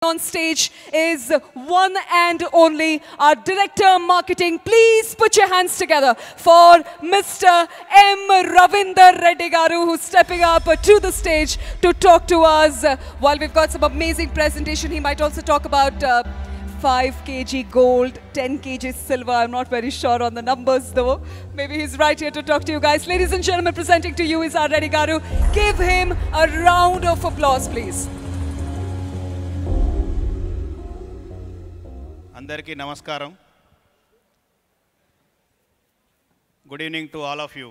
On stage is one and only our Director Marketing. Please put your hands together for Mr.M.Ravinder Reddy Garu, who's stepping up to the stage to talk to us. While we've got some amazing presentation, he might also talk about 5 kg gold, 10 kg silver. I'm not very sure on the numbers though. Maybe he's right here to talk to you guys. Ladies and gentlemen, presenting to you is our Reddy Garu. Give him a round of applause, please. Andarki namaskaram. Good evening to all of you.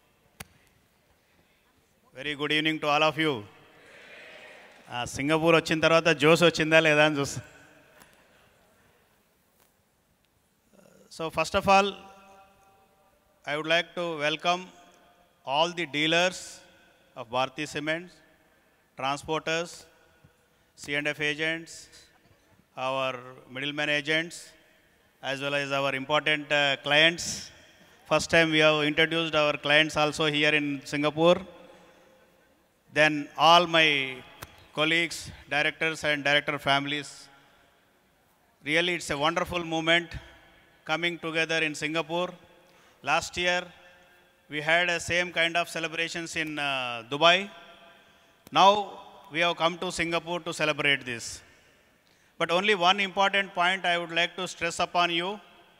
Very good evening to all of you. Singapore వచ్చిన తర్వాత జోష్ వచ్చిందా లేదా అని చూస్తా. So first of all, I would like to welcome all the dealers of Bharathi Cements, transporters, C&F agents, our middleman agents, as well as our important clients. First time we have introduced our clients also here in Singapore. Then all my colleagues, directors and director families. Really, it's a wonderful moment coming together in Singapore. Last year, we had a same kind of celebrations in Dubai. Now, we have come to Singapore to celebrate this. But only one important point I would like to stress upon you.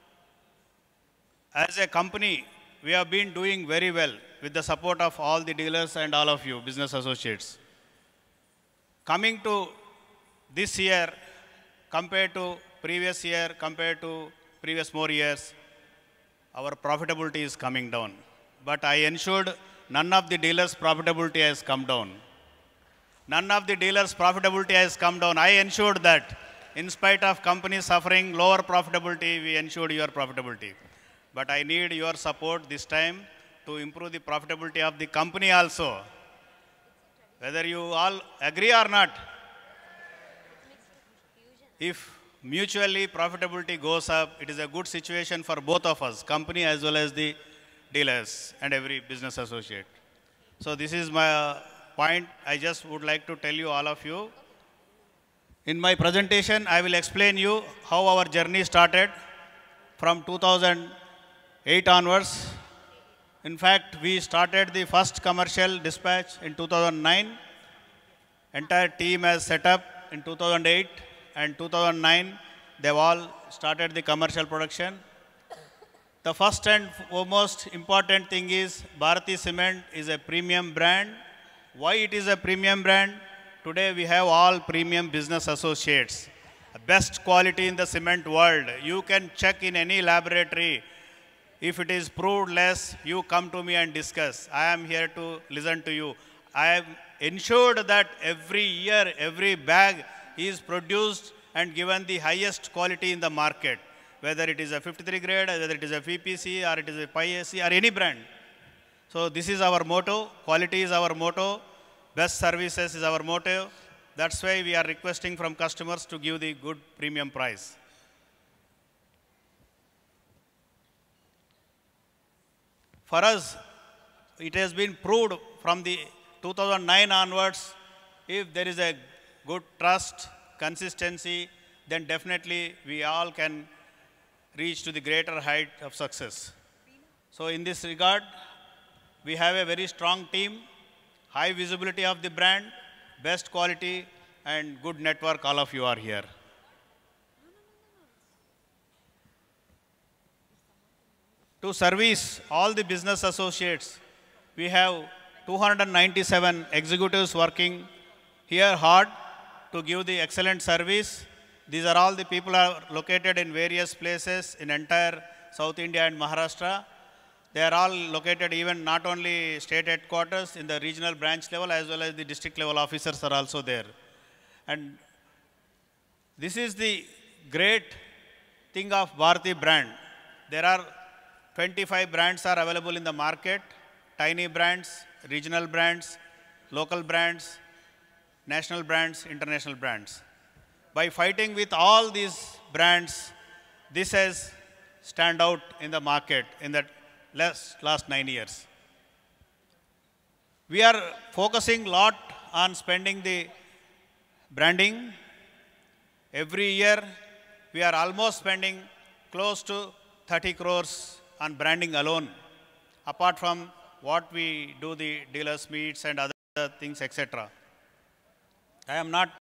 As a company, we have been doing very well with the support of all the dealers and all of you, business associates. Coming to this year, compared to previous year, compared to previous more years, our profitability is coming down. But I ensured none of the dealers' profitability has come down. None of the dealers' profitability has come down. I ensured that in spite of companies suffering lower profitability, we ensured your profitability. But I need your support this time to improve the profitability of the company also. Whether you all agree or not, if mutually profitability goes up, it is a good situation for both of us, company as well as the dealers and every business associate. So this is my point. I just would like to tell you, all of you. In my presentation, I will explain you how our journey started from 2008 onwards. In fact, we started the first commercial dispatch in 2009. Entire team has set up in 2008 and 2009. They've all started the commercial production. The first and foremost important thing is Bharathi Cement is a premium brand. Why it is a premium brand? Today we have all premium business associates. Best quality in the cement world. You can check in any laboratory. If it is proved less, you come to me and discuss. I am here to listen to you. I have ensured that every year, every bag is produced and given the highest quality in the market. Whether it is a 53 grade, whether it is a VPC, or it is a PISC, or any brand. So this is our motto. Quality is our motto. Best services is our motto. That's why we are requesting from customers to give the good premium price. For us, it has been proved from the 2009 onwards, if there is a good trust, consistency, then definitely we all can reach to the greater height of success. So in this regard, we have a very strong team, high visibility of the brand, best quality, and good network. All of you are here. To service all the business associates, we have 297 executives working here hard to give the excellent service. These are all the people are located in various places in entire South India and Maharashtra. They are all located even not only state headquarters, in the regional branch level as well as the district level officers are also there. And this is the great thing of Bharathi brand. There are 25 brands are available in the market, tiny brands, regional brands, local brands, national brands, international brands. By fighting with all these brands, this has stand out in the market in the last 9 years. We are focusing a lot on spending the branding, Every year, we are almost spending close to 30 crores on branding alone, apart from what we do the dealers meets and other things, etc. I am not